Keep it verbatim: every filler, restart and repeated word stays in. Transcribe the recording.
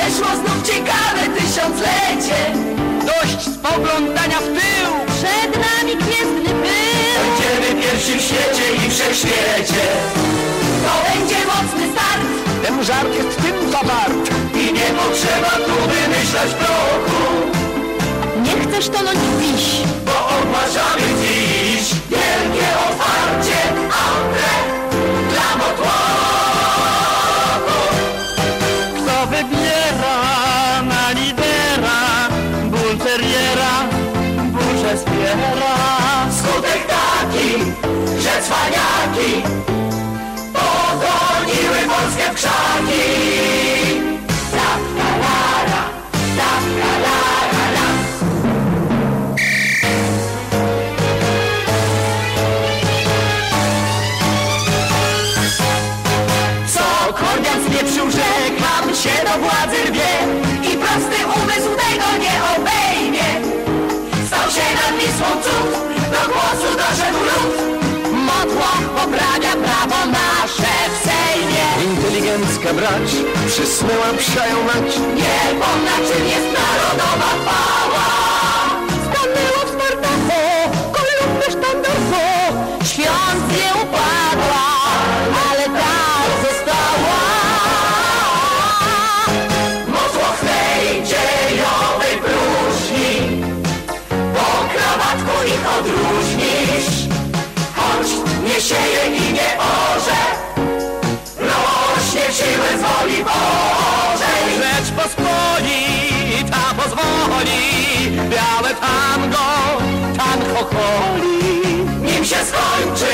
nadeszło znów ciekawe tysiąclecie. Dość spoglądania w tył, Przed nami gwiezdny pył. Będziemy pierwsi w świecie i wszechświecie. To będzie mocny start. ten żart jest tym co wart. I nie potrzeba tu wymyślać prochu, Nie chcesz tonąć w wiś, bo ogłaszamy dziś wielkie otwarcie Antre dla motłochów. Kto wybiera na lidera, ból teriera, burzę spiera. Skutek taki, że cwaniaki pogoniły Polskę w krzaki. Tap-la-la-la, tap-la-la-la-la. co kordian spieprzył, że kam się do władzy rwie i prosty umysł tego nie obejmie. Stał się nad Wisłą cud, do głosu doszedł lud. Motłoch poprawia prawo nasze w Sejmie. Inteligencka brać, przysnęła psiają mać. Nie pomna czym jest narodowa chwała. Stanęło w Spartaku, kolumny sztandarku. Świąt nie upadła, ale tak została. Motłoch tej dziejowej próżni, po krawatku ich odróżnisz. Choć nie sieje i nie orze, rośnie w siłę z woli Bożej. Rzeczpospolita pozwoli, białe tango, tango choli. Nim się skończy